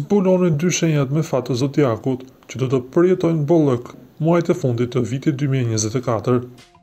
zbuloni dy shenjat me fat të zodiakut që do të përjetojnë bollëk muajt e fundit të vitit 2024.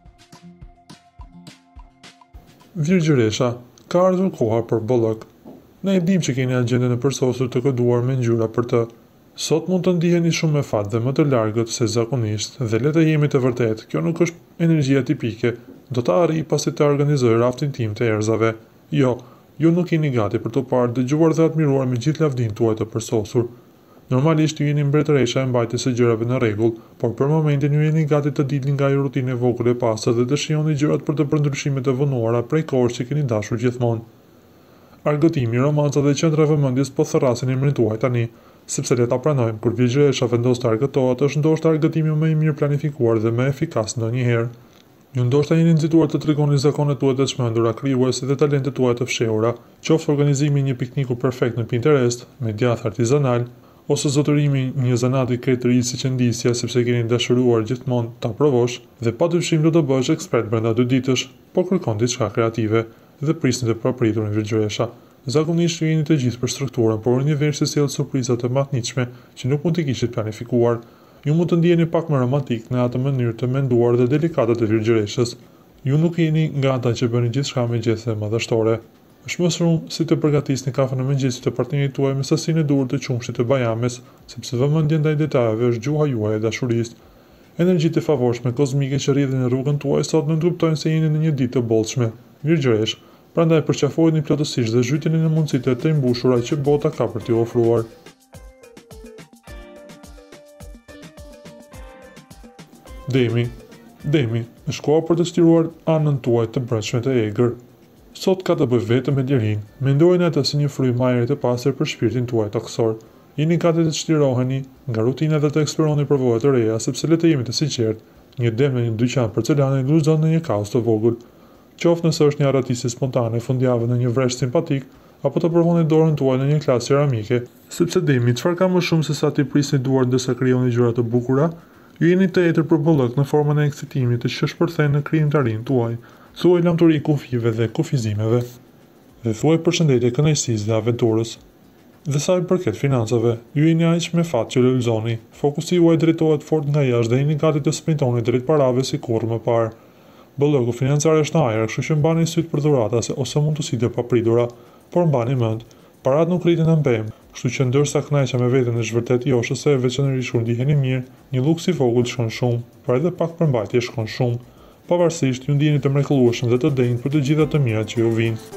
Virgjëresha, ka ardhur koha për bollëk. Ne e dim që keni agjendën e përsosur të koduar me ngjyra për të. Sot mund të ndiheni shumë me fat dhe më të largët se zakonisht, dhe le të jemi të vërtet, kjo nuk është energjia tipike, do ta arrijë pasi të organizoj raftin tim të erëzave. Jo, ju nuk jeni gati për të parë, dëgjuar dhe admiruar me gjithë lavdin tuaj të përsosur. Normalisht ju jeni mbretëresha e mbajtjes së gjërave në rregull, por për momentin ju jeni gati të dilni nga ajo rutinë e vogël e pastër dhe të shijoni gjërat për të bërë ndryshime të vonuara prej kohësh që keni dashur gjithmonë. Argëtimi, romanca dhe qendra e vëmendjes po thërrasin emrin tuaj tani, sepse le ta pranojmë, kur Virgjëresha vendos të argëtohet, është ndoshta argëtimi më i mirë planifikuar dhe më efikas ndonjëherë. Ju ndoshta jeni nxituar të tregoni zakonet tuaja të çmendura, krijuese dhe talentet tuaja të fshehura, qoftë organizimi i një pikniku perfekt në Pinterest, me djath artizanal, ose zotërimi një zanati kretëri si qëndisja sepse keni dashuruar gjithmonë ta provosh, dhe padyshim do të bësh ekspert brenda 2 ditësh, po kërkon diçka kreative dhe prisni të papriturin Virgjëresha. Zakonisht ju jeni të gjithë për strukturën, por universi sjell surpriza të mahnitshme që nuk mund të kishit planifikuar. Ju mund të ndiheni pak më romantik në atë mënyrë të menduar dhe delikate të Virgjëreshës. Ju nuk jeni nga ata që bëni gjithçka me gjese madhështore. Është më shumë si të përgatisni kafen e mëngjesit të partnerit tuaj me sasinë e duhur të qumshit të bajames, sepse vëmendja ndaj detajeve është gjuha juaj e dashurisë. Energjitë e favorshme kozmike që rrjedhin në rrugën tuaj sot nënkuptojnë se jeni në një ditë të bollshme. Virgjëresh, prandaj përqafojeni plotësisht dhe zhyteni në mundësitë e të mbushura që bota ka për t'ju ofruar. Demi, është koha për të stiruar anën tuaj të brendshme të egër. Sot ka të bëjë vetëm me lirinë. Mendojeni atë si një frymë ajrit të pastër për shpirtin tuaj toksor. Jeni gati të çliroheni nga rutina dhe të eksploroni përvoja të reja, sepse le të jemi të sinqertë, një dem në një dyqan porcelane iluzon në një kaos të vogël. Qoftë nëse është një arratisi spontane fundjavë në një vresh simpatik, apo të provoni dorën tuaj në një klasë ceramike, sepse demi, çfarë ka më shumë se sa ti prisni duart ndërsa krijoni gjëra të bukura? Ju jeni të hetër për bollëk në formën e ekscitimit që shpërthen në krijimtarinë tuaj. Thuaj lamturi kufive dhe kufizimeve. Dhe thuaj përshëndetje kënaqësisë dhe aventurës. Dhe sa i përket financave, ju jeni aq me fat që lulëzoni. Fokusi juaj drejtohet fort nga jashtë dhe jeni gati të sprintoni drejt parave si kurrë më parë. Bollëku financiar është në ajër, kështu që mbani syt për dhurata ose mundësitë e papridura, por mbani mend, parat nuk rriten në pemë, kështu që ndërsa kënaqja me veten është vërtet josh ose veçanërisht kur ndiheni mirë, një luks i vogël shkon shumë, por edhe pak përmbajtje shkon shumë. Pavarësisht, ju ndiheni të mrekullueshëm dhe të denjtë për të gjitha të mirat që ju vijnë.